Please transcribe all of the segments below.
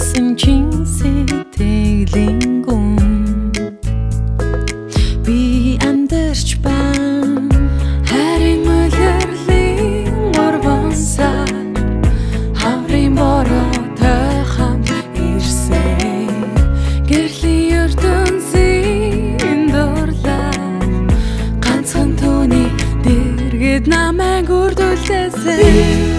байсан чин сэтгэлийн гүн би амьдарч байна харин мөлөрлөлийн урван сар хаврын бороотой хамт ирсэн гэрлийн ертөнцийн дурлал ганцхан түүний дэргэд намайг үрдүүлсэн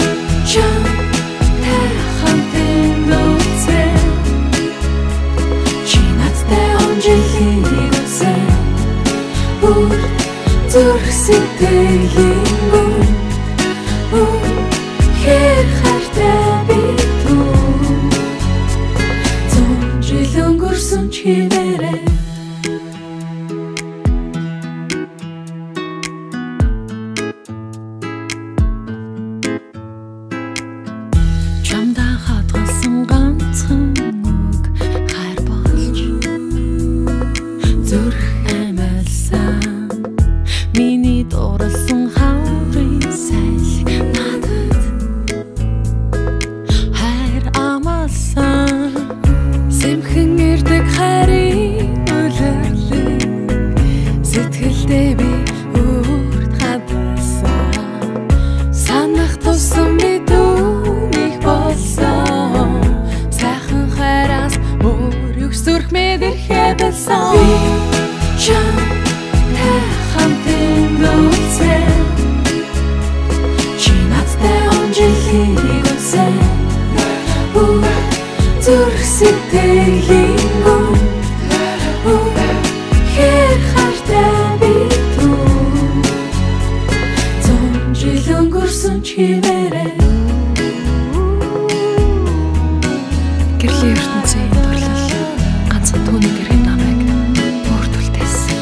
зүрх сэтгэлийн гүн хэр хайртай би түн зун жил өнгөрсөн чивээрээ чамдаа хатгалсан ганцхан үг хайр болж зүрх миний дурлсан хаврын сайл надад хайр амалсан сэмхэн ирдэг хайрын үлэрлэг сэтгэлдээ би үрд хадгалсан санах тусам би түүнийг болсон сайхан хайраас өөр юг зүрх мэдэрхээ болсон би зүрх сэтгэлийн гүн хэр хайртай би түн зун жил өнгөрсөн чивээрээ гэрлийн ертөнцийн дурлал ганцхан түүний дэргэд намайг өөртөлдөөсөн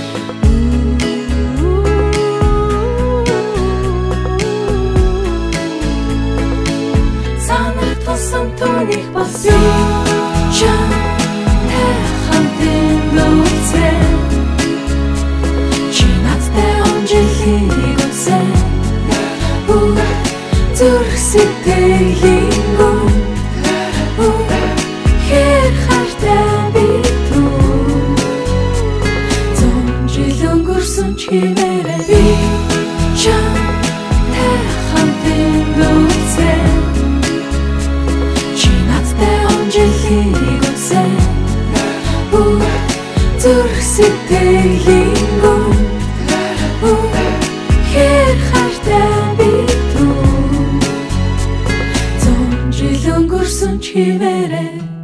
санах тусам түүнийг болсон зүрх сэтгэлийн гүн хэр хайртай би түн зун жил өнгөрсөн чивээрээ би чамтай хамтын үлдсэн чи надтай он жилийг үлдсэн зүрх сэтгэлийн гүн хэр хайртай би өнгөрсөн чивээрээ